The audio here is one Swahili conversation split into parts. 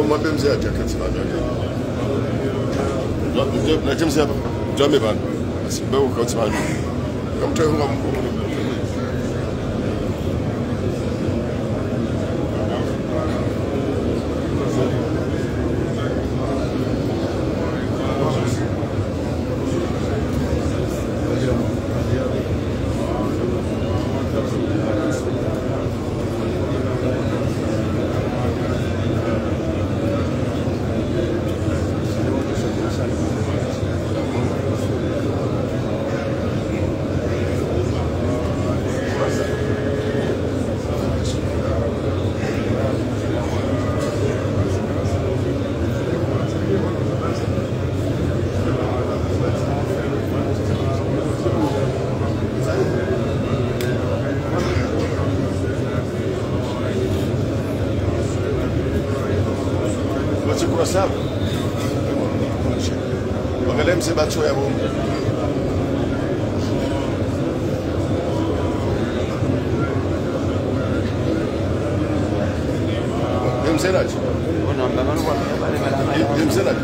ما بمزياد كان سبعة لا كم سبعة جامي بان بس بو كم سبعة كم تهون كراساب بغلم سبات شوية أبو يوم سراج يوم سراج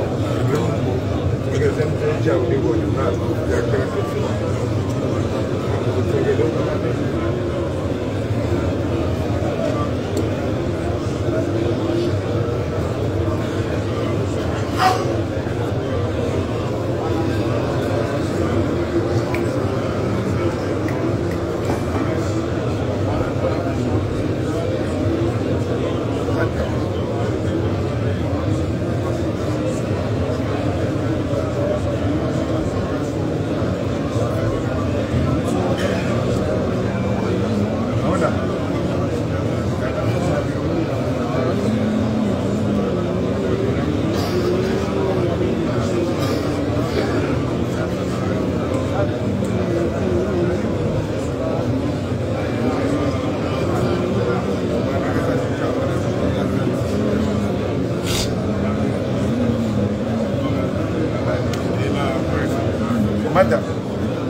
Ciao,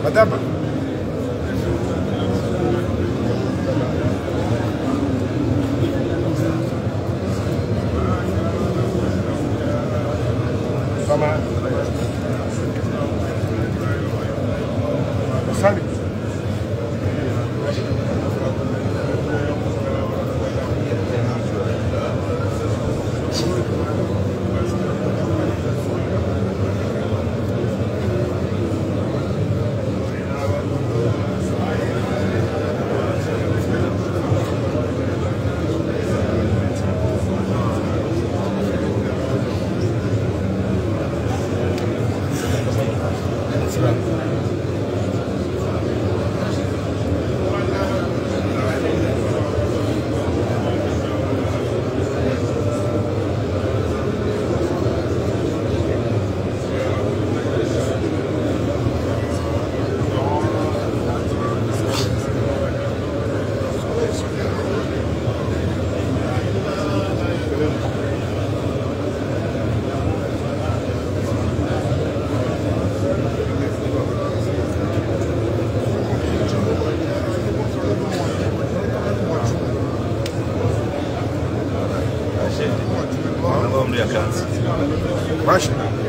Madame. Sama. Salut. ماشي.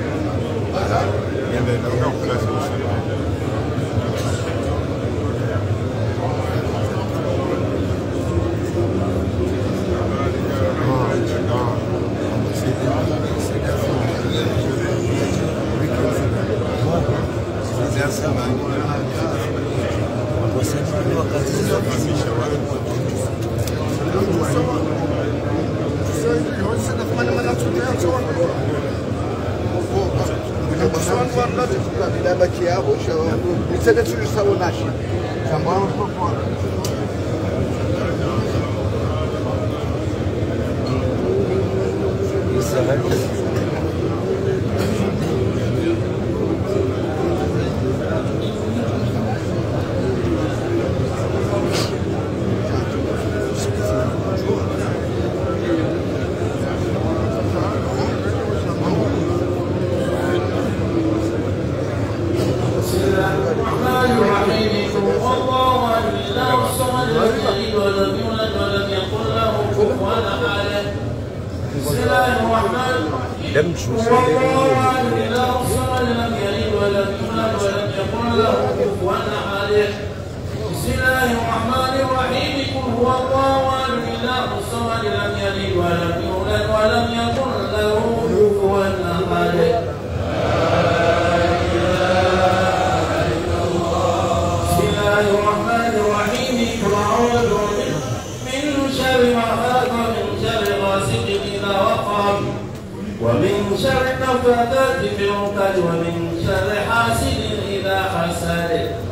ومن شر النفاثات في العقد ومن شر حاسد إذا حسد.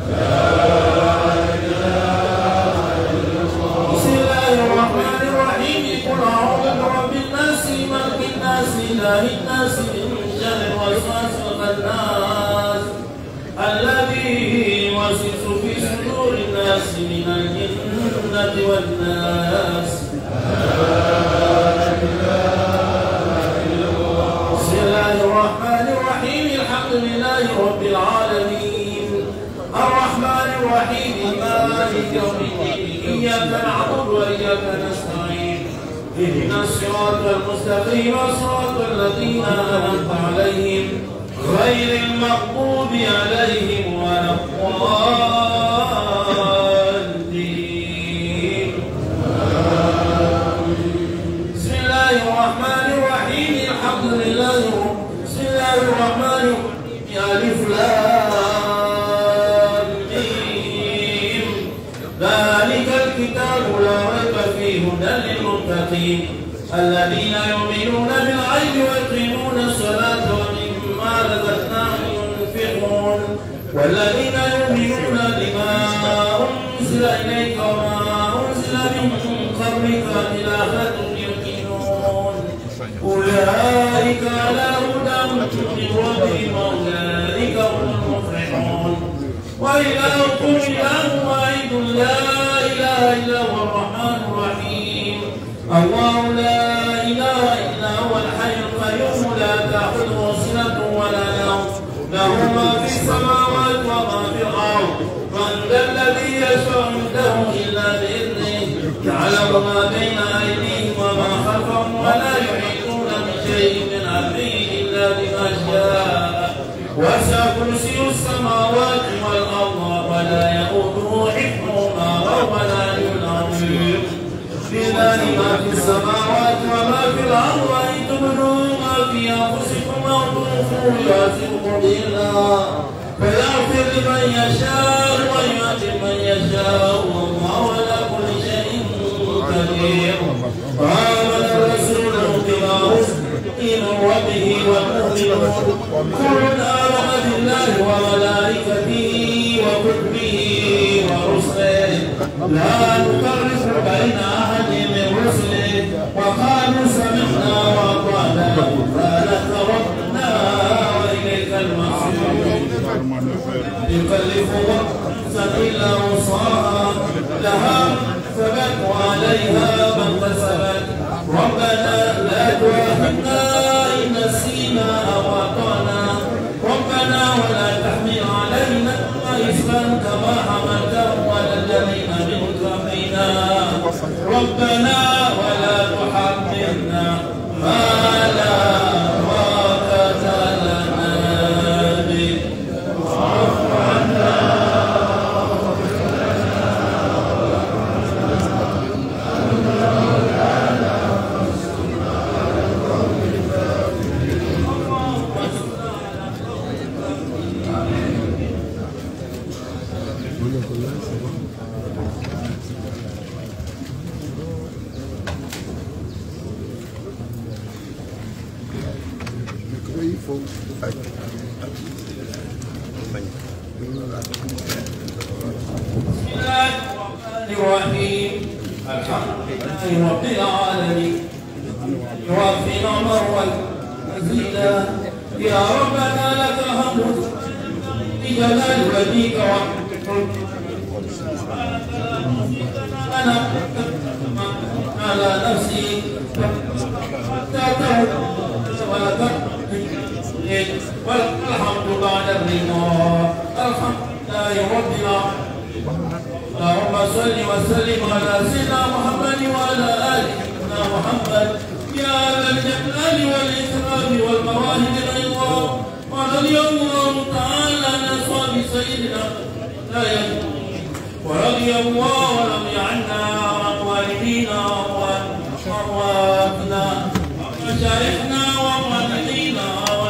بسم الله الرحمن الرحيم. قل أعوذ برب الناس ملك الناس إله الناس من شر الوسواس الخناس الذي يوسوس في صدور الناس من الجنة والناس. الرحمن الرحيم. الحمد لله رب العالمين الرحمن الرحيم مالك يوم الدين إياك نعبد وإياك نستعين اهدنا الصراط المستقيم صراط الذين أنعمت عليهم غير المغضوب عليهم ولا الضالين. بسم الله الرحمن الرحيم. الحمد لله الرحمن ألف لام ميم. ذلك الكتاب لا ريب فيه هدى للمتقين الذين يؤمنون بالغيب ويقيمون الصلاة ومما رزقناهم ينفقون والذين يؤمنون بما أنزل إليك وما أنزل من قبلك بالآخرة يوقنون أولئك على هدى من ربهم وأولئك هم المفلحون. وإلهكم إله واحد لا إله إلا هو الرحمن الرحيم. الله لا إله إلا هو الحي القيوم لا تأخذه سنة ولا نوم له ما في السماوات وما في الأرض يعذب مضينا فيغفر لمن يشاء ويعذب من يشاء والله على كل شيء قدير. فآمن الرسول بما أنزل من ربه والمؤمنون كل آمن بالله وملائكته وكتبه ورسله لا نفرق بين أحد من رسله وقالوا سمعنا وأطعنا غفرانك ربنا وإليك المصير. يكلف نفسا إلا وسعها لها كسبت وعليها ما اكتسبت ربنا لا تؤاخذنا إن نسينا أو أخطأنا ربنا ولا تحمل علينا إصرا كما حملته على الذين من قبلنا ربنا ولا تحملنا ما لا طاقة لنا به واعف عنا الرحيم الحمد لله رب العالمين يوفي العمر والمزيدا يا ربنا لك الحمد بجلال وجهك أنا على نفسي ولك الحمد بعد الرضا الحمد لله رب العالمين. اللهم صل وسلم على سيدنا محمد وعلى آل سيدنا محمد يا ذا الجلال والإكرام والمواهب العظام ورضي الله تعالى عن أصحاب سيدنا لا يموت ورضي الله ورضي عنا عن والدينا وأمواتنا ومشايخنا ومعلمينا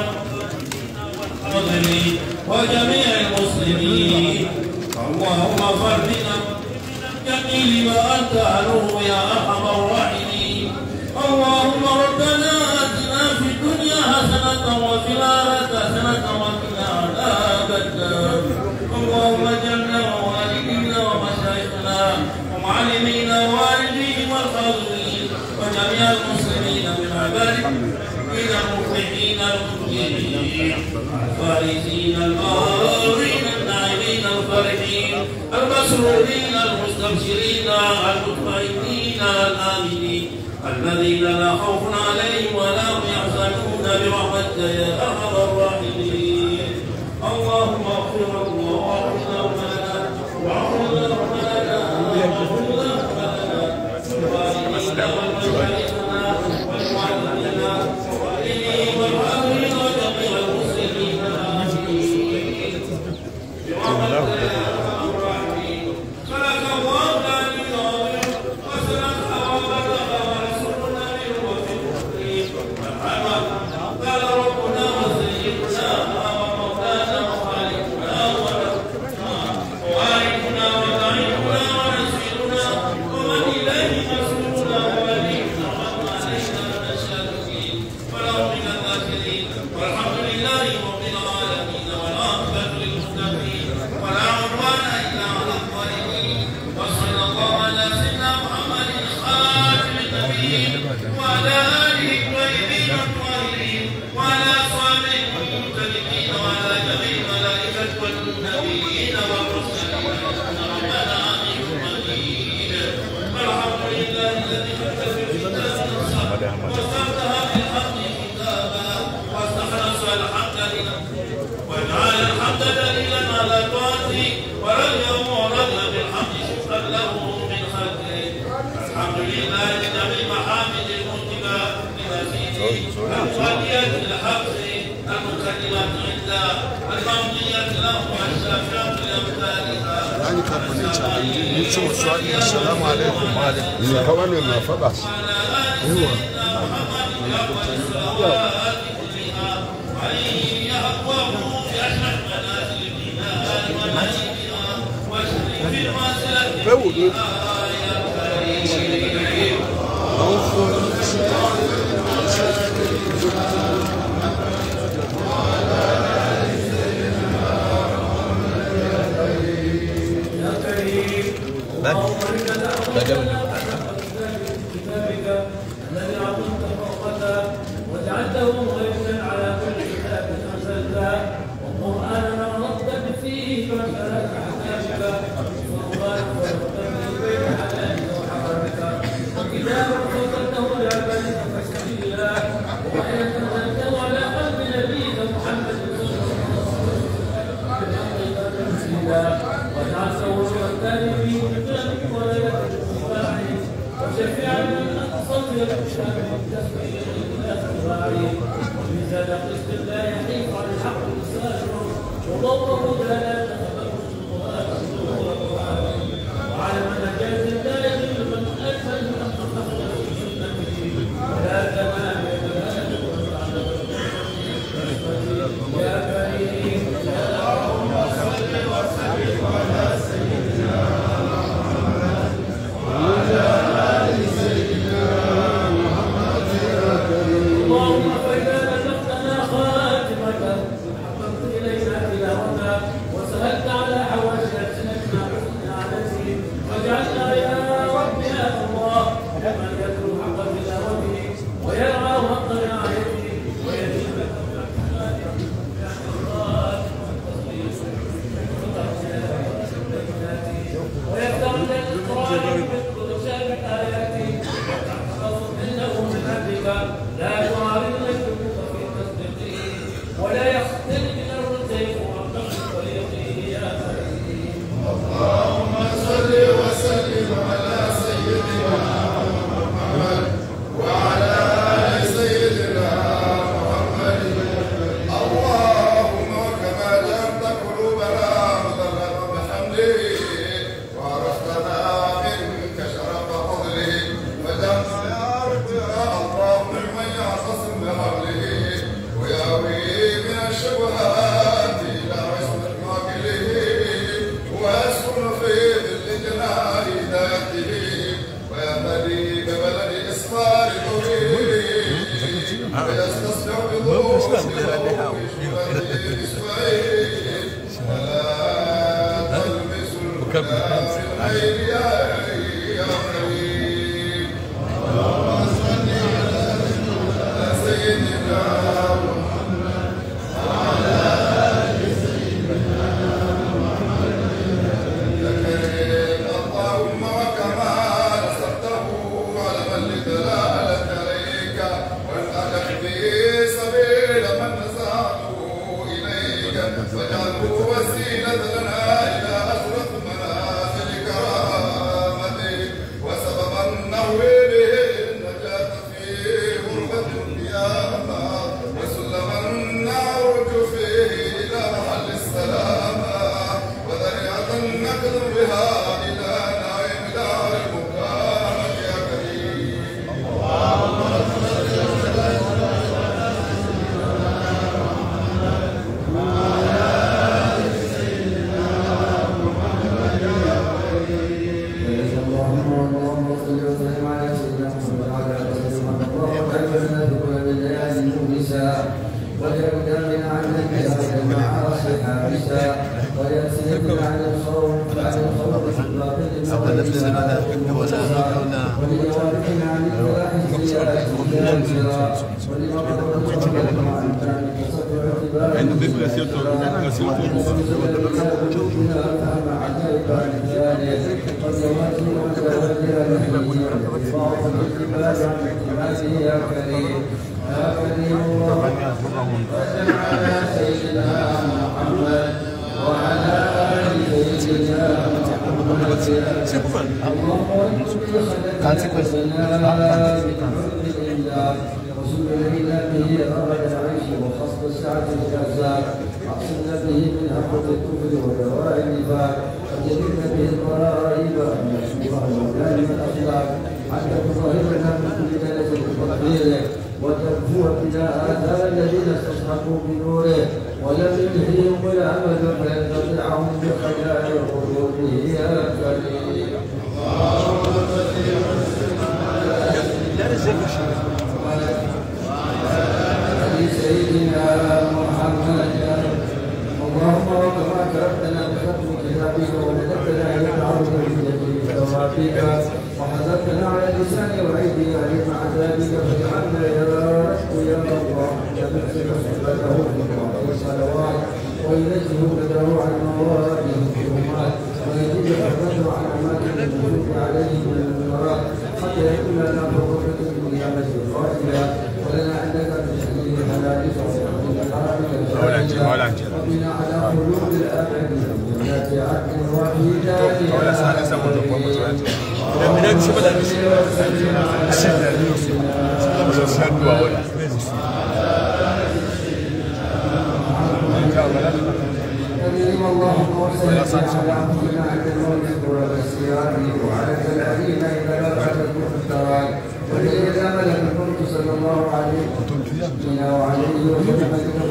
والحاضرين وجميع المسلمين. اللهم فرجنا جميل ما أنت أهله يا أرحم الراحمين. اللهم ربنا آتنا في الدنيا حسنة وفي الآخرة حسنة وقنا عذاب النار. اللهم اجعلنا ووالدينا ومشايخنا ومعلمينا ووالديهم والحاضرين وجميع المسلمين من عبادك من المفلحين المؤمنين الفائزين البارين الناعمين الفرحين المسرورين المستبشرين المطمئنين الآمنين الذين لا خوف عليهم ولا هم يحزنون برحمتك يا أرحم الراحمين. اللهم اغفر اللهم لنا واغفر لنا والوالدينا والمشايخنا والمعلمين والحاضرين وجميع المسلمين آمين. برحمتك يا أرحم الراحمين. خلق الله العلي العظيم وسلك حوامته ورسولنا بالوفي المكرم والحمد قال ربنا وسيدنا ومولانا وخالقنا ورزقنا ووالدنا وضعيفنا ونسيرنا ومن إليه مسؤولنا وولينا ومن علينا من الشاكرين وله من الذاكرين والحمد لله رب العالمين والعاقبة للمتقين ولا عدوان إلا على الظالمين. وصلى الله على سيدنا محمد خاتم النبيين وعلى آله الطيبين الطاهرين وعلى أصحابه المنتجبين وعلى جميع الملائكة والنبيين والمرسلين ربنا آمين مجيد. والحمد لله الذي كتب الكتاب واستفتح بالحق كتابا واستخلص الحق لنا وجعل الحمد دليلا على طاعته ورضي بالحمد شكرا له من خلقه. الحمد لله لجميع محامد المنتجة لنزيده الغالية الحق المكلمة عنده المرضية له والشافعة لأمثالها. السلام عليكم. وعليكم كمان ما فقط وعلى آل سيدنا محمد وجعلته غيثا على كل كتاب انزلته وقرانا نرتب فيه فمثلك احكامك وقال ورتب بين حلالك وحرامك وكتابا فصلته لعبادك فاستجب له وحين انزلته على قلب نبيك محمد صلى الله عليه وسلم وجعلته الثاني في كتابك ولا يكتب وشفيعا من اقصد الاشهاد بالتسبيح وميزان قسط لا يحيف عن الحق لسانه وضوءه لا وعلى منهجات لا يضل من اجمل من اخذ سنته ولا تمام يا كريم اللهم صل وسلم على سيدنا اللهم فإذا بلغتنا خاتمك حببت إلينا تلاوتك وسهلت على حوائج ألسنتنا حسن عادته واجعلنا يا رب يا الله ممن يتلو حق تلاوته ويرعى حق رعايته ويجب ويفتح للقرآن بالقدساء آياته إنه من عبدك لا يعارض الجنود في تصديقه ولا يختل من الرزق عن نقص طريقه يا كريم اللهم صل وسلم على سيدنا محمد وعلى آل سيدنا محمد اللهم كما جعلت قلوبنا مضرة بحمده وعرفتنا منك شرف فضله فجعلنا اللهم من يعتصم بحبله ويهوي من الشبهات الى عصمة معقله ويسكن في ظل جناح هدايته ويهتدي ببلد اسفار طريقه ويستصلح بظهور اسمعه ولا تلبس الكلام بالخير يا كريم اللهم صل على سيدنا محمد وعلى آل سيدنا محمد يا كريم اللهم وكما نصرته على من لدلالة عليك وانقلب به سبيل من نزعته إليك واجعله وسيلة لنا إلى أشرف منازل كرامته وسببا نهوي به النجاة في غربة القيامة وسلما نعرج فيه إلى محل السلامة وذريعة نقدم بها إلى نعيم دار المقامة يا كريم اللهم صل وسلم على سيدنا محمد وعلى آل سيدنا محمد اللهم اجعلنا في كل الليالي مونسا واجعلنا من عنك مع راسك حارسا ويأسرنا عن الخوف في الباطل ولجوارحنا عن الفلاح السيئات والجاهلة ولمرضنا عن تصدر يا كريم يا كريم اللهم صل على سيدنا محمد وعلى آل سيدنا محمد اللهم رسول إلينا به غرض العيش وخصب السعة الجزاء أقسمنا به من هفوة الكفر ودواء النفاق وجنبنا به الضرائب المشروع والمكارم الأخلاق حتى تظهرنا من كل دنس بتطهيره وتكفو بنا آثار الذين استصحبوا بنوره ولم يلهيهم الأمل فينقطعهم بخيال غروره يا كتابك ونددتنا إلى تعرض بجميع ثوابك وحذرتنا على اللسان وأيدي علم عذابك فاجعلنا يا رب يا الله نمسك صلاته والصلوات وينزه قدره عن مواد الحرمات ويزيد حفظه عن اماكن الوجود عليه من المنكرات حتى يكون لنا فرصه من قيامه القائله ولنا عندك من سبيل حلالك ومن حرامك وبنا على قلوب الابد جنات عدن وفي اللهم وسلم على عبدنا عند الموت والسيارة وعلى الذين إذا لقت المختارات وإذا ملك الملك صلى الله عليه وعليه وسلم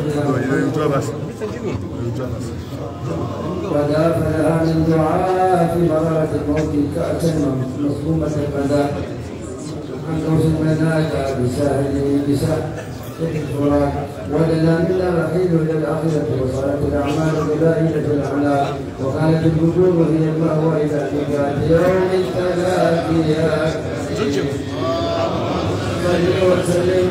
ودافع لها من دعاء في مرارة الموت كأسا مصدومة البداء عن قوس المناجى بسهل الفرات ولنا منا رحيل الى الاخره وصارت الاعمال بلائله الاعلى وكانت الوجوه هي المأوى الى ميقات يوم التلاقيات صل وسلم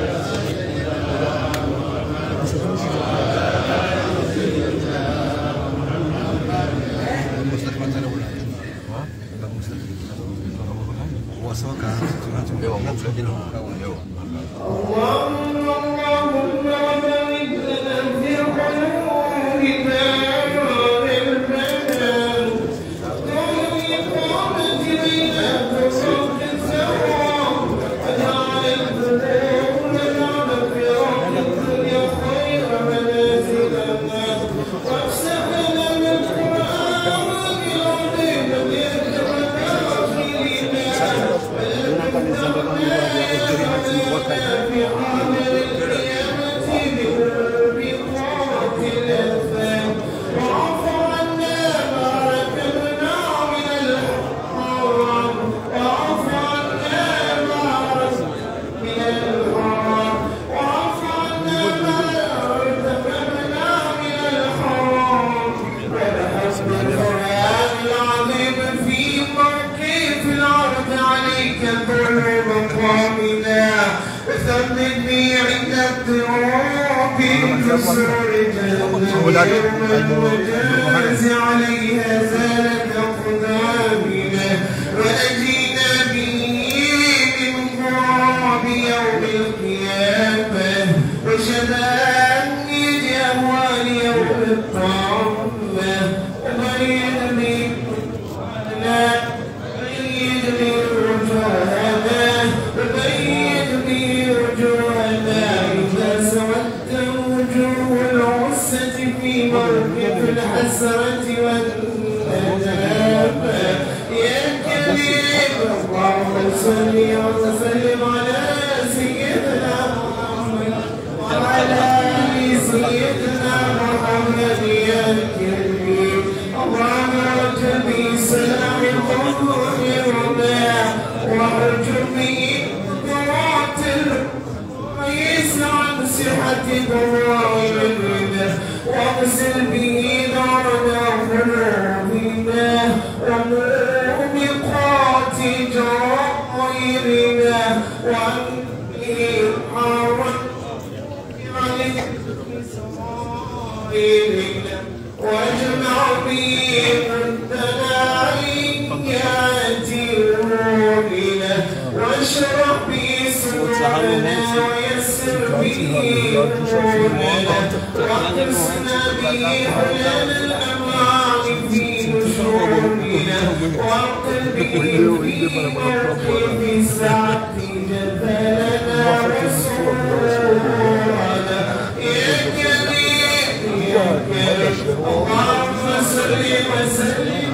عليها زالت أقدامنا ونجينا به من غراب يوم القيامة وشدائد أهوال يوم الطامة وبين لي وجوهنا إذا سودت وجوه العسة في موقف الحسرة والندامة يا كريم اللهم صل وسلم على سيدنا محمد وعلى آل سيدنا محمد يا كريم اللهم ارجو بسلام القبور الرباع وارجو به قواتل ويس عن صحة ضوائرنا واغسل به دارنا وقلوبنا وموبقات جرائرنا وعنه حرم عليك سرائرنا واجمع به مبتلعيات روحنا واشرح به صدورنا ويسر به امورنا واقسنا به حلال الامان في نشورنا واقل به في موقف السعه جبلنا وسرورنا يا كريم يا كريم اللهم صل وسلم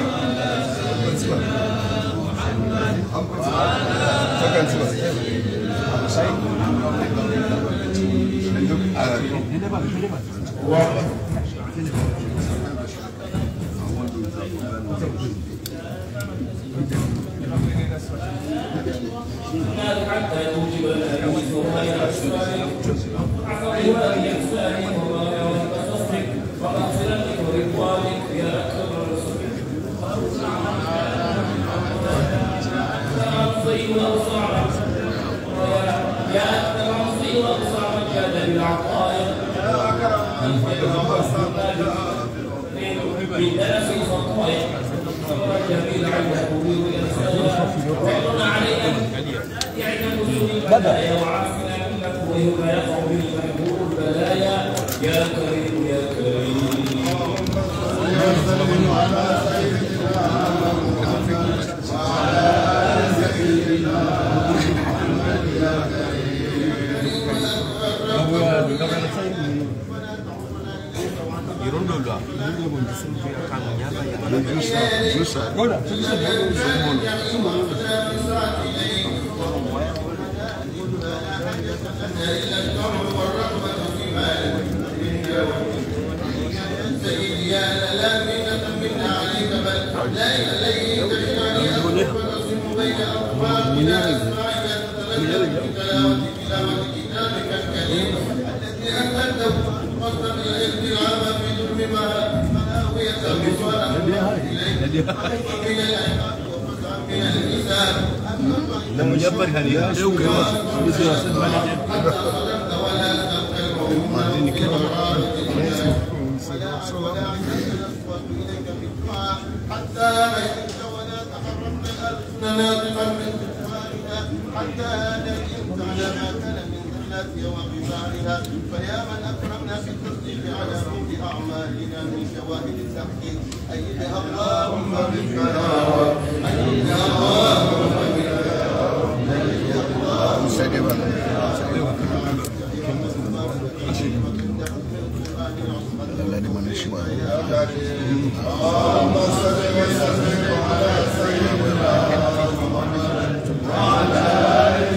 حتى توجب الحديث وغير أسفارك عفوك بإحسانك وتصدق ومغفرتك ورضوانك يا أكرم الرسل يا كريم يا كريم فيا من أكرمنا في التصديق على كل أعمالنا من شواهد التحقيق أيدها اللهم بك يا رب أيدها اللهم بك يا رب أيدها اللهم صل وسلم على سيدنا محمد وعلى آله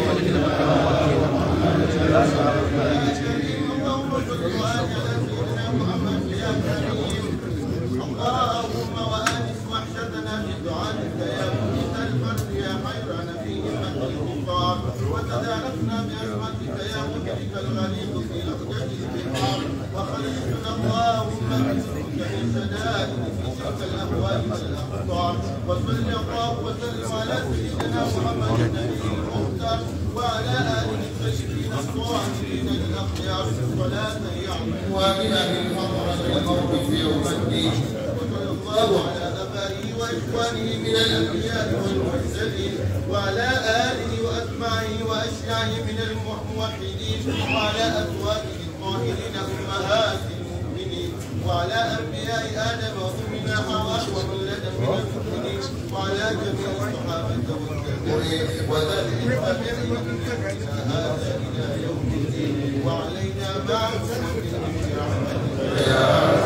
اللهم وآنس وحشتنا في دعائك يا مجيد الفرد يا خير نبي من الكفار وتداركنا بأسمتك يا مدرك الغريب في لحظة البحار وخلصنا اللهم باسمك من شدائد في تلك الأهوال والأخطار وصل الله وسلم على سيدنا محمد النبي المختار وعلى آله الطيبين الطاهرين الأخيار صلاة يعلمها بها من حضرة الموقف يوم الدين وصلى الله على آبائه وإخوانه من الأنبياء والمرسلين وعلى آله وأتباعه وأشياعه من الموحدين وعلى أزواجه الطاهرين أمهات المؤمنين وعلى أنبياء آدم وأمنا حواء وولد من المؤمنين وعلى جميع الصحابة والتابعين وذلك هذا إلى يوم الدين وعلينا معهم برحمتك يا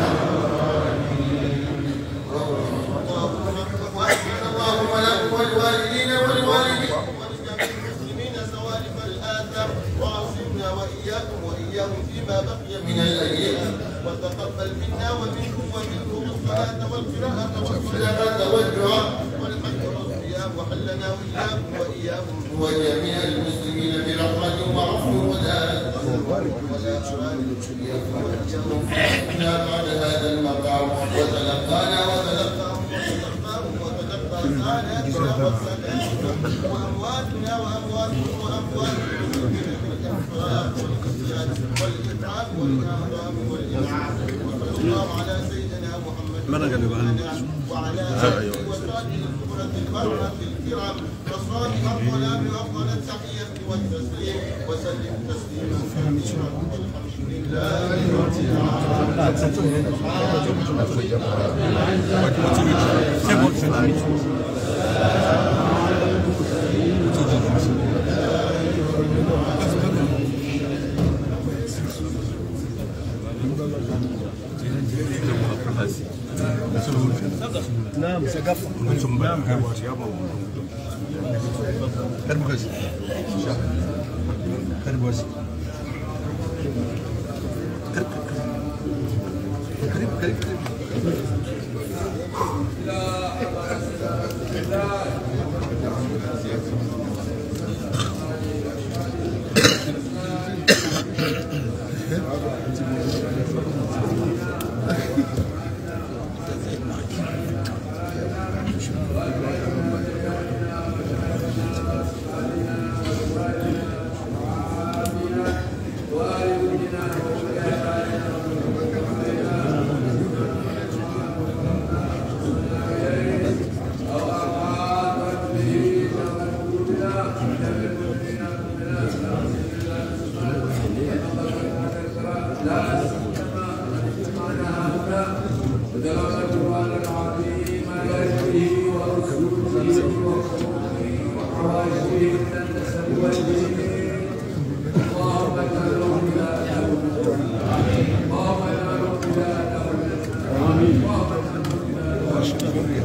اللهم لهم ولوالدين ولوالدين ولجميع المسلمين سوالف الآثار وعصمنا وإياهم فيما بقي من الأيام وتقبل منا ومنكم ومنهم الصلاة والقراءة والصلاة والدعاء والحج والصيام وحلنا وإياكم وجميع المسلمين برحمة وعفو ولا بعد هذا المقام وتلقانا وأمواتنا وأمواتكم وأمواتكم والإتعاب والإعظام والإنعام وصلى الله على سيدنا محمد وعلى آله وصحبه الكرة البررة الكرام وصحبه الظلام وأفضل التحية والتسليم وسلم تسليما كثيرا والحمد لله رب العالمين. نعم سقف نعم كربوز كربوز قريب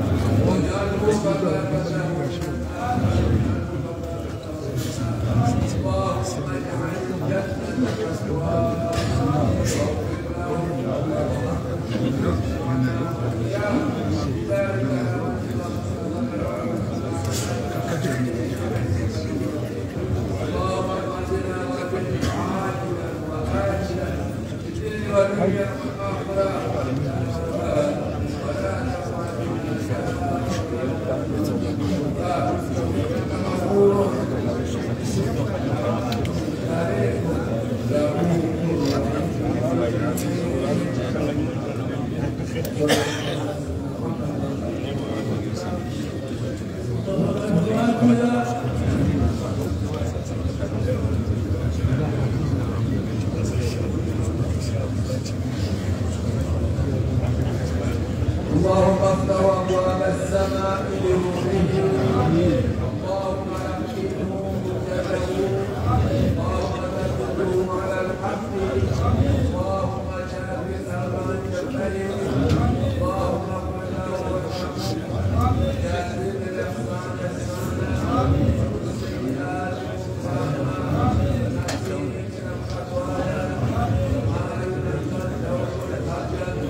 اللهم افتح ابواب السماء لنوره اللهم يمكنه مجده اللهم تدله على الحق اللهم جابرها عن الكريم اللهم اغفر له وارحمه جابر الاحسان احسانا والسيئات حسانا نحسن من الخطايا ما لم نقدر والحجر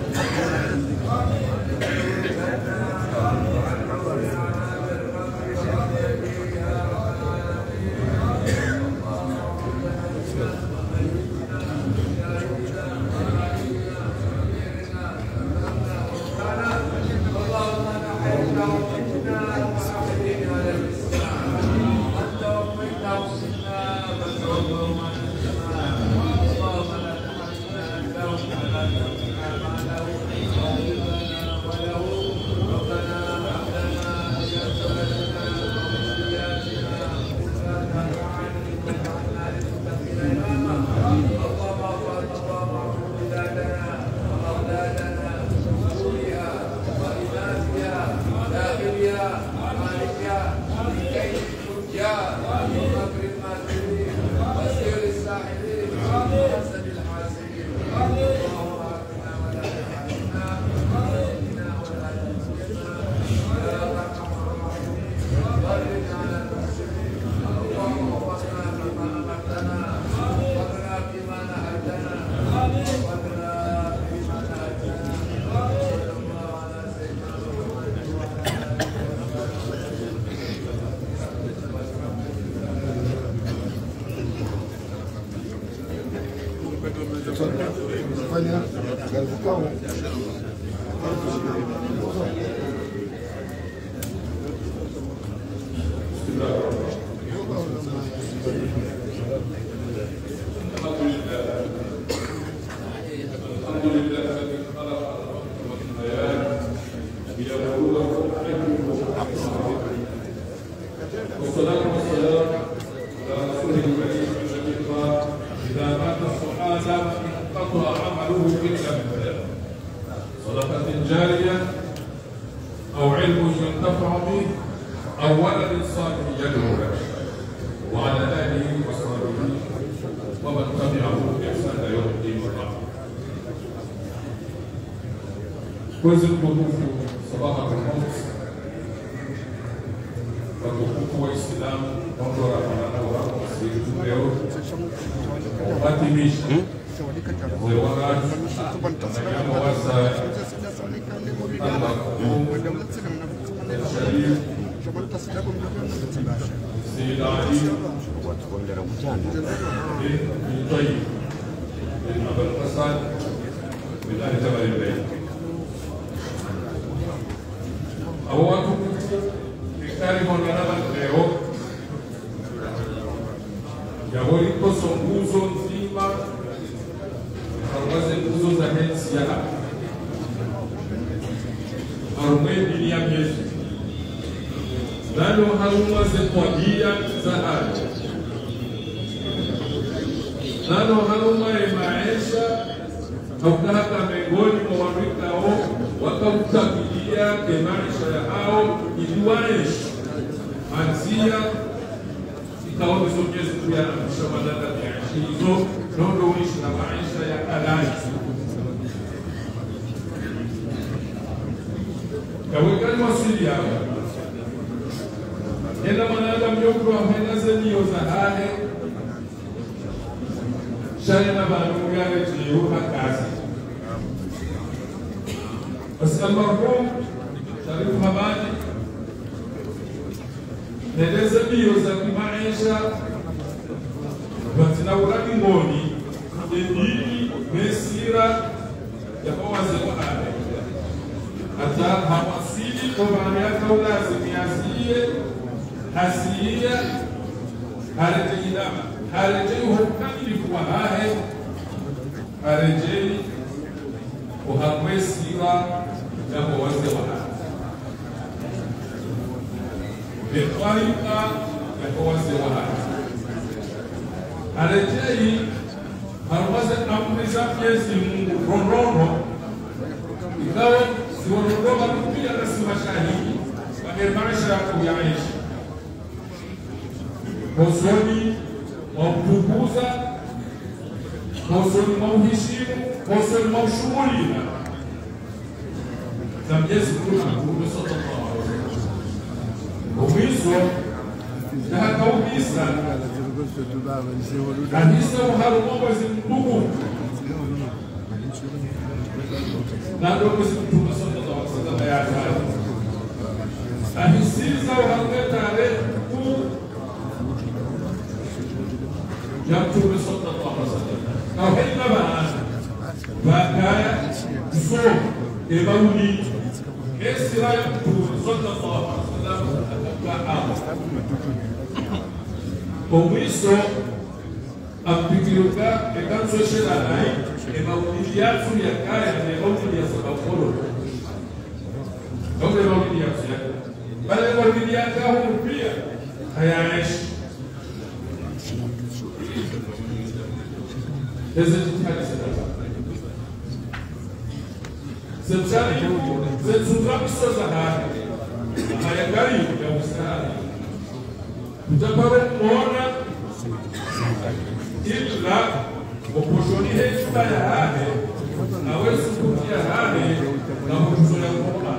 Coisa do povo صباح الخمس وتوقف الإسلام انظر على نورا سيد اليوم وقتمش ووراد مكان واسع الشريف سيد علي بن طيب بن أبي الحسن من أهل جبل البيت hao watu daktari mwanaraba leo yavolikoso nguzo nzima harumaze nguzo za hensi ya harumwe ya miezi nalo harumaze kwadia za haja nalo harumaye maisha haukaka mengoni mwa wawikao wakautabiria maisha ya hao iliwaishi anzia ikaone sogezi kuya na kushamadaka biashi hizo nondo uishi na maisha ya halali kawekani wasili hapa. Enda mwanadamu yoku wa mwenza niyo za hale. Shari na bantu yale jiuha kazi. Basi al-marhum Sharif Hamadi neleza bio za kimaisha batina uradi ngoni edini mesira ya kawaze wa ame hata hawasili kwa maana ya kaulazi miasie hasiya harejinama harejei hukamilifu wa hahe harejei uhamwesira ya kawaze wa ame beqaika ya kawaze wa ame harejei harwaze amriza Mwenyezi Mungu ronrono ikawa siwondoka kupia na si mashahidi maisha yako ya maisha posoni mautukuza posoni mauheshimu posoni maushughulina za Mwenyezi Mungu na Mtume sallallahu alaihi wasallam umizo na hakaubisa kabisa uharumombo zimtuku na ndogo zimtuku sallallahu alaihi wasallam ya tani ahisiza uharumeta ku ya Mtume sallallahu alaihi wasallam na hila maana bakaya so ebauli esira ya Mtume sallallahu alaihi wasallam akaka Omiso apikiruka ekanso shelai emauliliatu ya kaya na emaulili ya sabakolo ndio emauliliatu ya bale emauliliatu huu pia hayaishi eze jitihadi sadaka sebsani zenzundramiso za haki hayagari ya ustahari Mtapare kuona ila oposhoni hechuma ya hane na wesu kutia hane na mtuzo ya kuona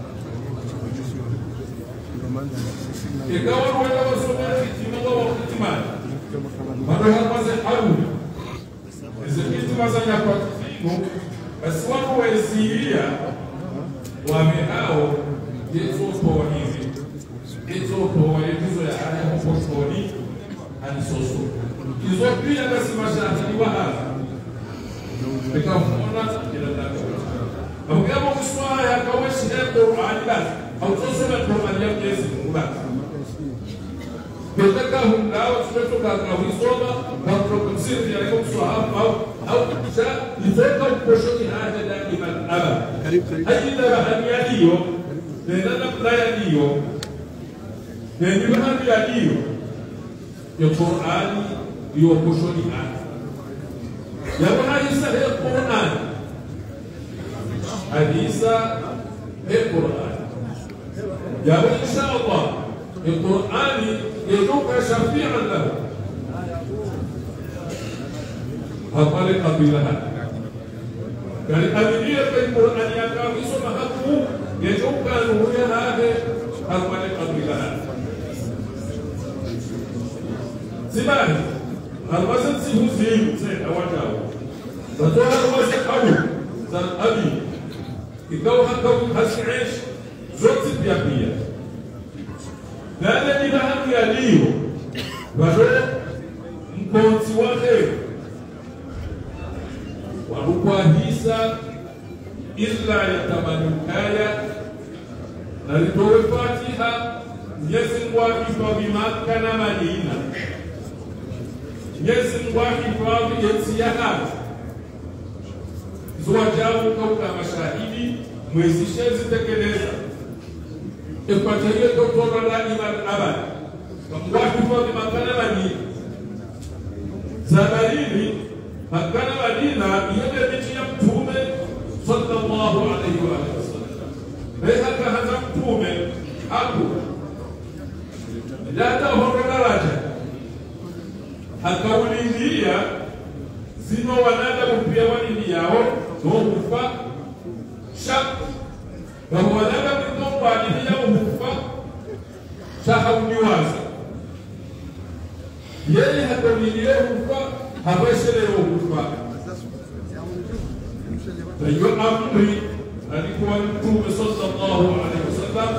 ikawa ruwela wasomea kitimaga wa kitimani mado hamaze alu eze kitimaza ya kwa kitimu basi wako weziria wamehao yetu kwa hizi Ezo kwa yetuzo ya hali ya mposhoni anisoso. Izo pia basi mashahidi wa hapa. Beka mwana ila ndako. Amgamo kuswala ya kawashi ya Qur'an basi. Hautosoma Qur'an ya Mwenyezi Mungu basi. Beka hundao tunatoka kwa wisoma na tukumsiri ya kuswahaba au kisha izoka mposhoni hadi daima aba. Aidha bahania hiyo nenda playa hiyo Ndio hadi ya hiyo ya Qur'ani hiyo kushoni hapa. Ya hadisa ya Qur'ani. Hadisa ya Qur'ani. Ya insha Allah ya Qur'ani yatoka shafi'an lahu. Hapale kabila hapa. Kali abidia ya Qur'ani ya kabisa hapo yatoka nuria hapa hapale kabila hapa. Zibani, alwazan si huzimu zai awajao. Zato alwazan abu, zan abi. Ikaw hakaw hasiish, zote pia. Nada nibahamu ya liyo, bado mkonzi wake. Warukwa hisa, illa yatamanukaya, na litowe Fatiha, Mwenyezi Mungu akihifadhi Makka na Madina. Mwenyezi Mungu akihifadhi nchi ya hapa. Zuwajabu kauka mashahidi mwezishe zitekeleza. Epatahiye kutoka daima abad. Mungu akihifadhi Makka na Madina. Zabarini Makka na Madina yeye miji ya Mtume sallallahu alaihi wasallam. Hata hata Mtume hapo la tahoro daraja hakaulindia zino wanadamu pia walini yao kufa shak na wanadamu ndio shahauniwaza yeye hatamiliye kufa habasheleho kufa tayo amri alikuwa Mtume sallallahu alaihi wasallam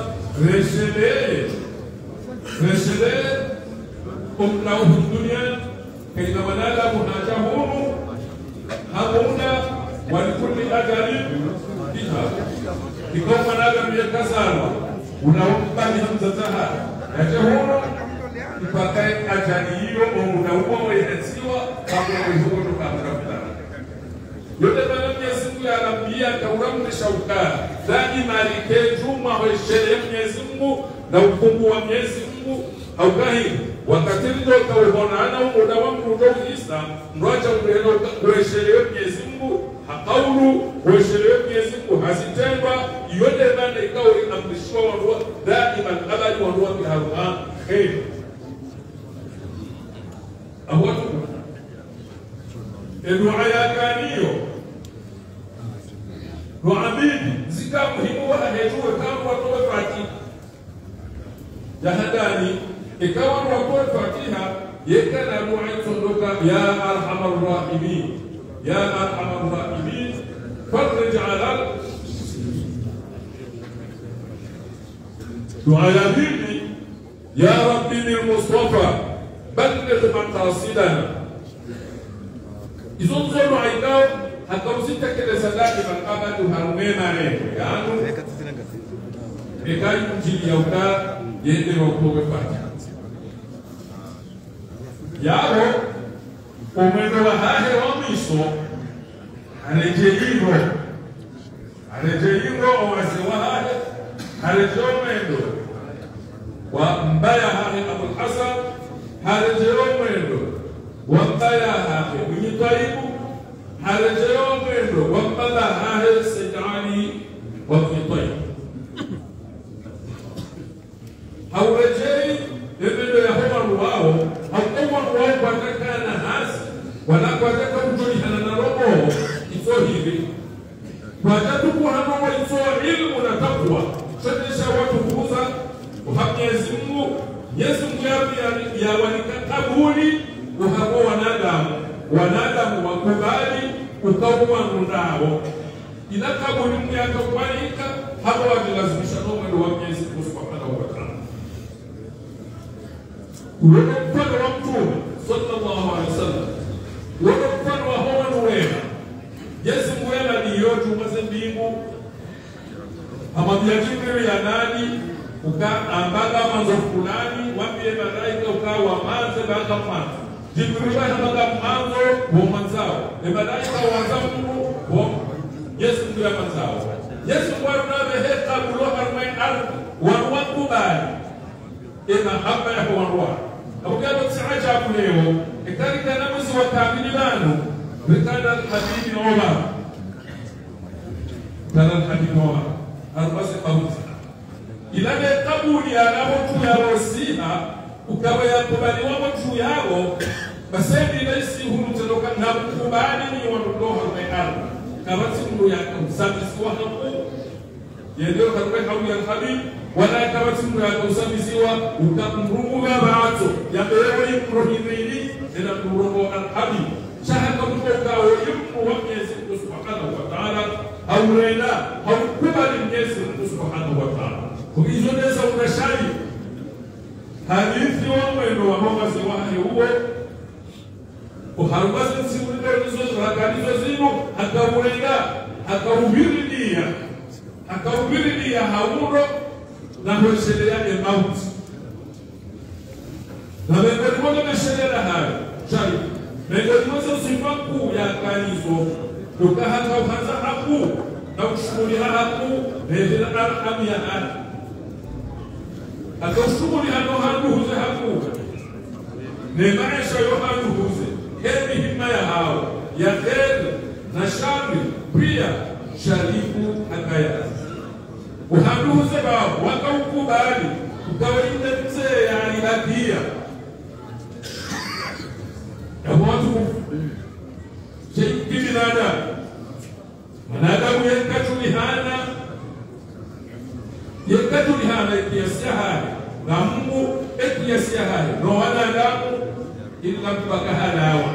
reshelee umlau dunia kaina wanala munajahunu hamuna walikuli ajali biha ikawa wanala miyakazarwa unaombani hamzataha yajahunu ipakae ajali hiyo unauwa weheziwa kabla wehudu kabla yote bana Mwenyezi Mungu anambia kauramnisha ukaa daima alikejuma hoishere Mwenyezi Mungu na ukungu wa Mwenyezi Mungu haukahi wakati ndio kauhonana umuda wa mrudo Isa ndoacha mreno hoishere Mwenyezi Mungu hakaulu hoishere Mwenyezi Mungu hazitendwa yote bana ikauri amrishwa wa daima abadi wa ruwa biharuma awatu dua yakaniyo dua mbili zika muhimu wahejuwe kama watoe Fatiha jahadani ikawa watoe Fatiha yekana dua itondoka ya arhamar rahimin farij ala dua ya pili ya rabbi bil mustafa balligh maqasidana izonzo aikao hakausita kile sadaki makabatu harumema leo yanu ekai mjini ya uka yende wakowe Fatiha yao umendo wa hahe wa miso arejeyingo owase wa hahe arejomendo wa mbaya hahe Abul Hasan arejomendo wambaya hahe Mnyitaibu harejeo mwendo wambala hahe Sayyidani wa Mnyitaibu haurejei emendo ya Omar wao haukuwa wao kwa taka na hasi wala kwa taka mjoli hana na robo iso hivi kwa tatu kuhano wa iso ilmu na takwa shadisha watu kuuza Mwenyezi Mungu ya walikakabuli uhabo wanadamu wakubali ukawa ndao inakabuli myaka kwanika hapo wajilazimisha mwendo wa Mwenyezi Mungu Subhanahu wa Ta'ala mfano wa Mtume sallallahu alaihi wasallam mfano wa hawa wema Yesu mwema ni yote mazembingu amabia Jibril ya nani ambaga manzo fulani wapie malaika ukawa manze baga manzo Jibril ambaga manzo wa manzao malaika wanzamu wa Yesu ndio manzao Yesu kwa nabe heka bulo harmai al wa kubali ina haba ya wanwa abukado saaja leo ikari kana mwezi wa kamili bano bikana habibi Omar arbasi qawzi ilane kabuli anapotu yao siha ukawa yakubaliwa watu yao basendi laisi hunuteloka na kubali ni wandoha meana kabati mtu yakamsabisiwa hapo yendeo katika kauli ya Habib wala kabati mtu yakamsabisiwa ukamrungu babato yabewe imrohimili ila mrungu al-Habib shahaka mtoka wa Mwenyezi Mungu Subhanahu wa Ta'ala haurenda haukubali Mwenyezi Mungu Subhanahu wa Ta'ala ukizoneza unashari hadithi wa mwendo wa mwazi wahi huo uharubazi nsimulizo rakanizo zinu hakauhiridia hauro na hoshelea emauti na mengoni moja meshelea hayo shari mengoni moja sifa kuu ya kanizo tukahaka uhanza haku na kushumuli haku mehila arham ya hali akaushumuli hano huze haku ne maisha yo hano huze heri hima ya hao ya heri na shari pia sharifu hakaya uhanu huze bao wakaukubali ukawinde mzee ya alibadia ya watu kibinadamu manadamu yekatulihana kiasi hali na Mungu ekiasi hayo no wanadamu ila mpaka halawa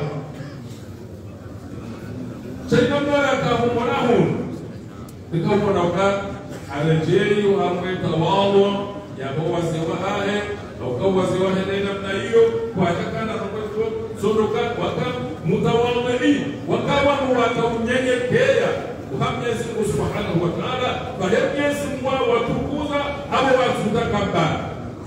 China mwana kahumona hunu nikamona uka arejei uhamwe tawawo yabo wazewa hae ukawazewa hedena mna hiyo kwa takana rukwetu sondoka waka mutawameli wakawa wakamnyenyekea Mwenyezi Mungu Subhanahu wa Ta'ala kwa Mwenyezi Mungu watukuza au watutakabara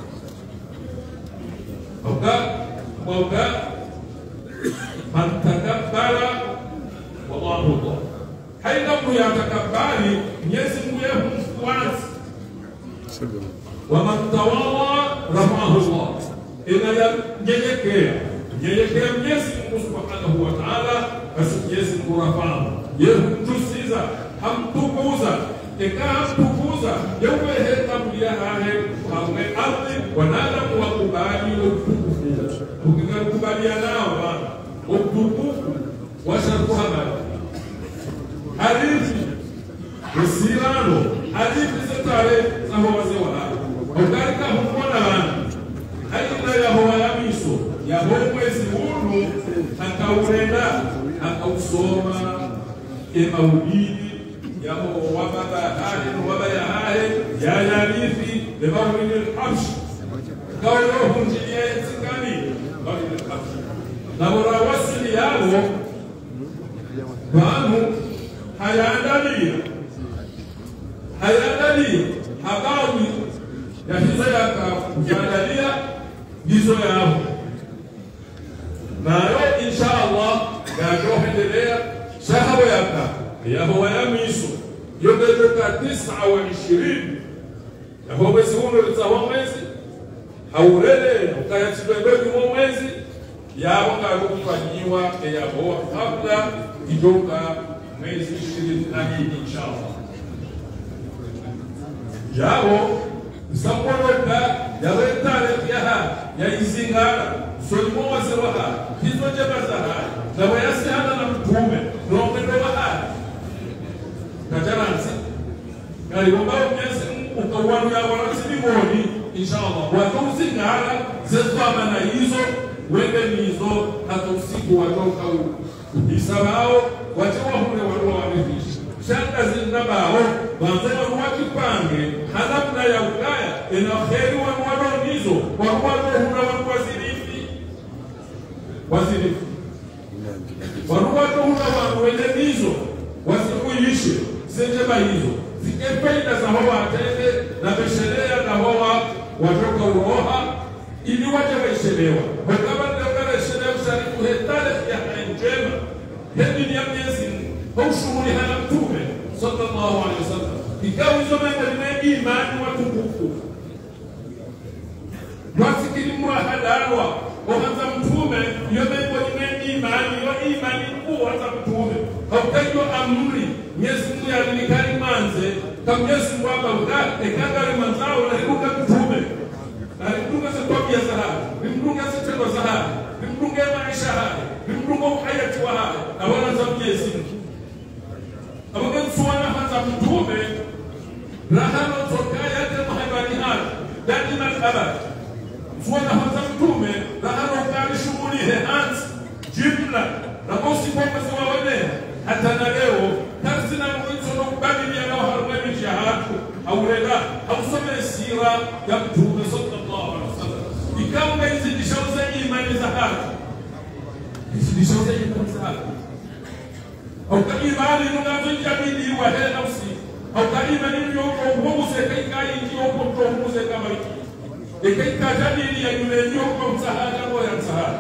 Oka man takabbara wallahu Allah haina kuyatakabari Mwenyezi Mungu yemfuata wa man tawalla rafahu Allah ila nyenyekea Mwenyezi Mungu Subhanahu wa Ta'ala basi Mwenyezi Mungu rafahu yemtusiza hamtukuza tukuza yewe heta mlia hahe hamwe ardhi wanadamu wakubali utukufu ukikubaliana nao bana utukufu washakuhamana hadithi usirano hadithi zetare za wazee wa hapo ukarika hukona bana haina ya hoa miso ya mwezi hunu akaurenda akausoma emaubidi yamo wababa hali wabaya hali ya yarifi lebawin al-habsh kawrohum jiliya tsikani bawin al-habsh nabora wasili yao banu hayandali habawi ya hizo yakajalia hizo yao nayo inshallah gajohendelea shahaba yaka yaho yamiso yobetuka 29 yaho besihuno litsawa mwezi haurele ukayatsidwe mbegu mwezi yabo ngakufanyiwa yabo kabla kidoka mwezi 22 inshallah yabo samonoka yawetale yaha yaizingara solimo wasewaha hizo jebazaha na wayasihana na mtume nomendo waha kajaransi ngaliomba Mwenyezi Mungu ukawanu ya wanasimoni inshallah watuzingara zezama na hizo wende nizo hata usiku watoka isabao wachewa hune walua wamefishi shanga zinabao wanzema wakipange hadabna ya ukaya ina kheri wanwado nizo wanwado huna wanwazirifi wazirifi wanwado huna wanwende nizo wasikuishi zenjeba hizo zikependa za hoa atende na beshelea na hoa watoka uroha ili waje waishelewa wakaba ndakara ishelewa sharifu hetale ya hainjema hebi ni ya Mwenyezi Mungu shughuli hana mtume sallallahu alaihi wasallam ikawa hizo mambo ni imani watukufu wasikili muahadalwa wahanza mtume hiyo mambo ni imani kuu hata mtume haukajwa amri Mwenyezi Mungu alinikali manze kama Mwenyezi Mungu hapa ekangari manzao na hikuka mtume Mtunga setopia zahabu, mtunga setendo zahabu, mtunga maisha haya, mtunga uhayati wa haya, na wana za Mwenyezi Mungu. Abakan suwana hanza mtume, rahano tokaya yate mahabari haya, daima al-abad. Suwana hanza mtume, rahano kari shughuli hanzi, jimla, na mosi kwa maziwa wane, hata na leo, kazi na mwizo na kubadili ya nao harumemi jihadu, aurela, hausome sira ya mtume ikawa hizi dishauza imani za haki dishauza imani za haki au kaimani nungazo jabidi wa hela usi au kaimani nyoko mbuze kai nyoko mbuze kama hiki ikajadili ya yule nyoko msahada wa msahada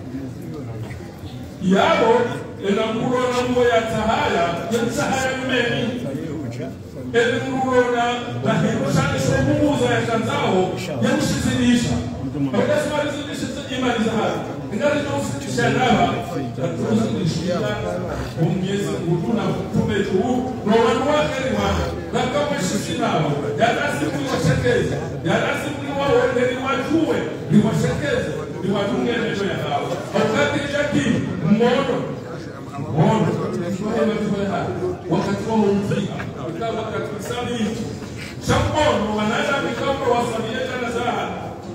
yabo ina muro na mbo ya tahaya ya msahada mimi Elurona na hirushani shomuza ya kanzao ya mshizinisha Wakati walizidisha imani za hali ingali tunasisha dawa tunasisha Mwenyezi Mungu na mtume tu na watu wake ni wana na kama sisi nao ya lazima washekeze ya lazima waone ni wajue ni washekeze ni watunge neno ya hao wakati jaki mmono wakati wa mfika kama wakati sali Shambono wanada mikono wasabiyeta na zaha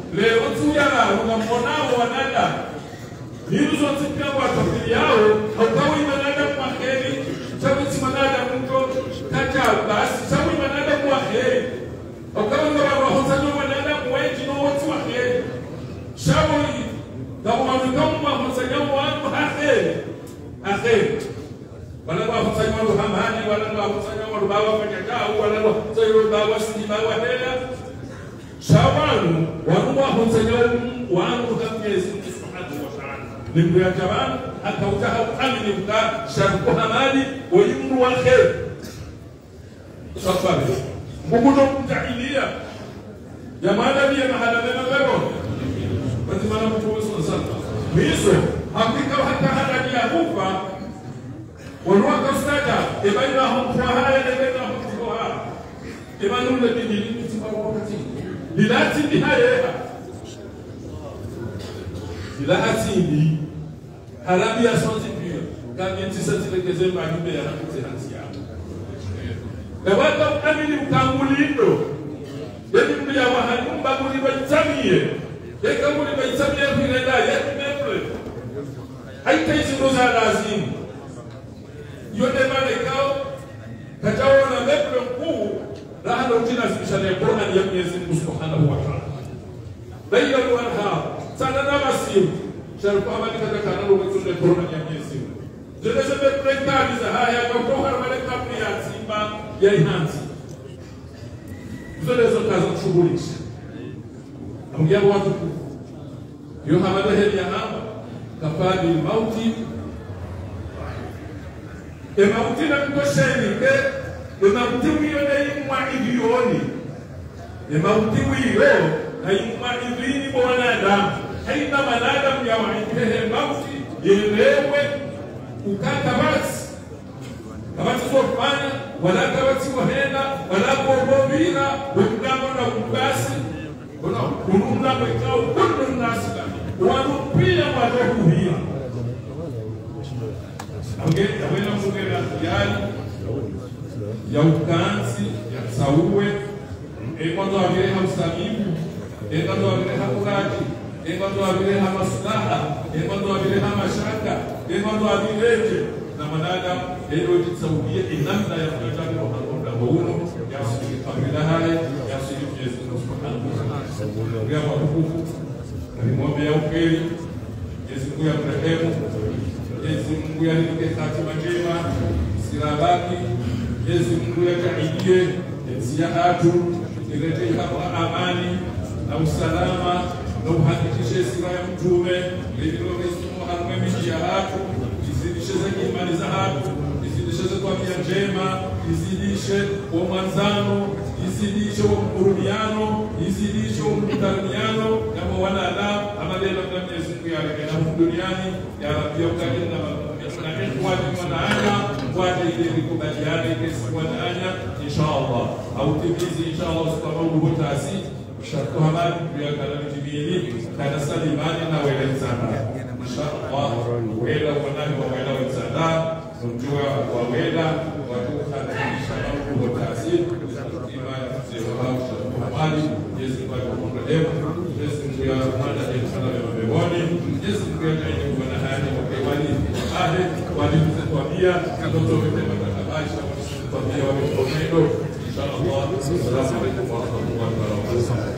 wamonao wanadamu hizo zipia watafili yao haukawi manadamu wa heri chawi si manadamu mto kacha basi chawi manadamu wa heri haukawi wahosanyo manadamu wengi no wote wa heri shawi kama wamekamu wahosanyo wangu haheri aheri wala wahosanyo wangu hamani wala wahosanyo wangu bawa kanyakau wala wahosanyo bawa sinibawa hela shawanu wanu wahosanyo wangu hamyezi Limbu ya jaman akautaha amini buka sharuko hamali oyimru wa khair safabi mukuto mtailia jamana biya mahala mema bebo basi mana mtuwe sana miso hakika hata hada ya kufa wanwa kastaja ebaina hum fahaya ebaina hum fuha ebanu le bidili mtiwa wakati bilati bihaya ila asili harabi ya sonzi pia kama tisa tilekeze mbali ya hakiti hansiaewata amini utangulindo yebi mbia wa hanumba kuli baitamie yeka kuli baitamie kulenda yebi meple haita hizi roza lazim yote male kao kachao na meple mkuu rahana utina zimishana ya Qur'an ya Mwenyezi Mungu Subhanahu wa Ta'ala baina al-anhar sana na masim sharfa mali katika kanalo kutunde Qur'an ya Mwenyezi Mungu zile zile prekari za haya kwa kohar wale kapri ya simba ya ihanzi zile zote za kushughulisha amgia watu yo hamada heli ya hapa kafadi mauti mauti na kutosheni ke mauti wiyo na imwa idioni mauti wiyo na imwa idini mwanadamu haina manadamu ya waitehe mauti yelewe ukata basi kabati kufanya wala kabati wahenda wala kuobovira ukama na kubasi kuna kunumla kwekao kullu nasika wanupia wadokuhia angeta wena mugera yali ya ukansi ya sauwe kwando avireha usamimu kwando avireha kuraji kwando avireha maslaha kwando avireha mashaka kwando avireje na manadamu jitsaudia inamna ya kujali kwa hakuna huno ya sisi kabila haya ya sisi Mwenyezi Mungu Subhanahu wa Ta'ala ndio watukufu ni mwombe ya ukeli Mwenyezi Mungu ya rehemu Mwenyezi Mungu ya nipe hatima njema sirabaki Mwenyezi Mungu ya kaidie ziyaatu ilete hapa amani na usalama na uhakikishe sira ya mtume ndio Muhammad miji hatu izidishe za imani za hatu izidishe za tabia njema izidishe kwa mwanzano izidishe kwa kurudiano izidishe kwa mtaniano kama wanadamu amadela kwa Mwenyezi Mungu yake na duniani ya rabbi ukaenda na kwa mwanadamu kwa ile kubaliana kesi wananya inshallah au timizi inshallah sababu hutasi shartu hamad ya kalamu tibili kana salimani na wele sana inshallah wela wanahi wa wela wenzana mjua wa wela watu khadisha au hutasi ima zero hamadi Yesu kwa kumrehemu Yesu ndio mwana wa sana wa mbinguni Yesu ndio atayeku na hali wa kwani ahadi walizotuambia ndoto vitema takabasha tuambia wa mkono inshallah assalamu alaykum wa rahmatullahi wa barakatuh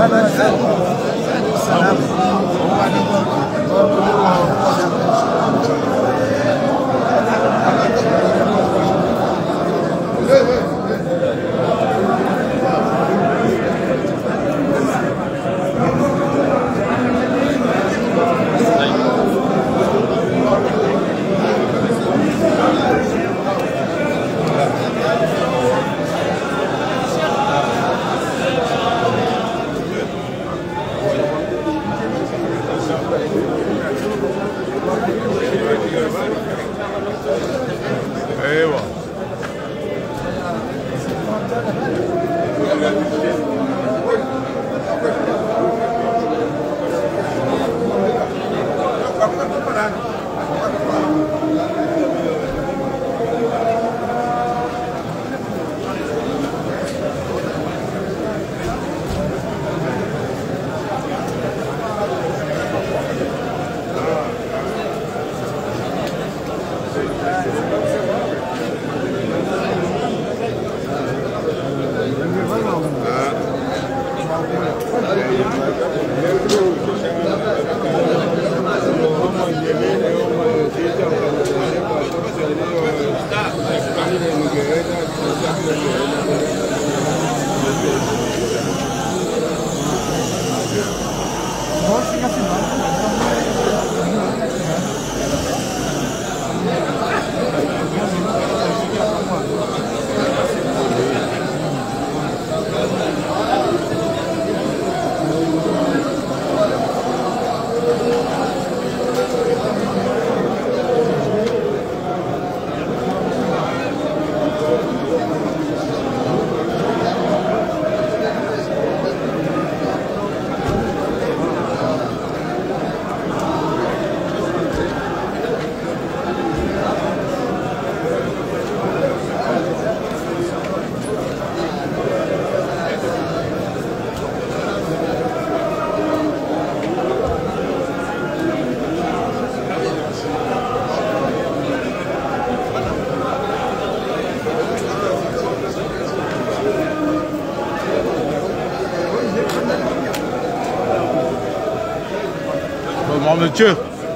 Monsieur.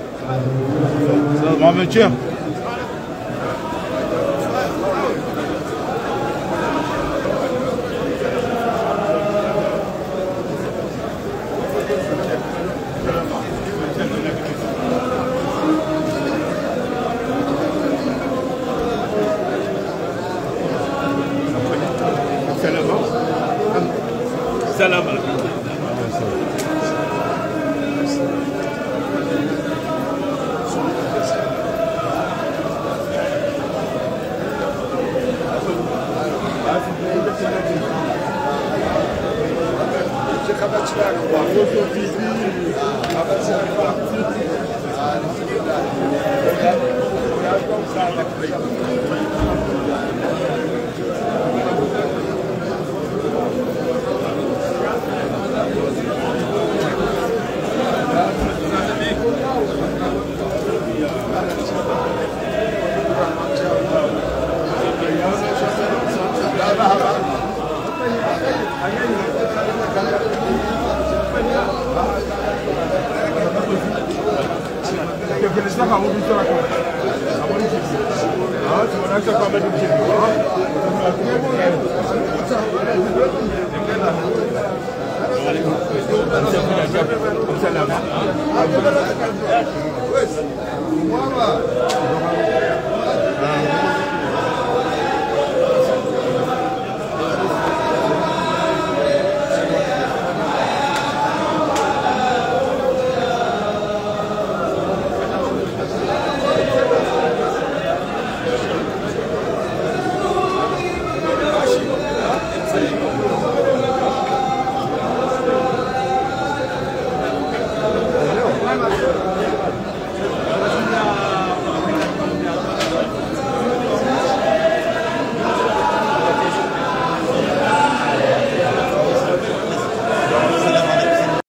Monsieur. Salam. Thank you.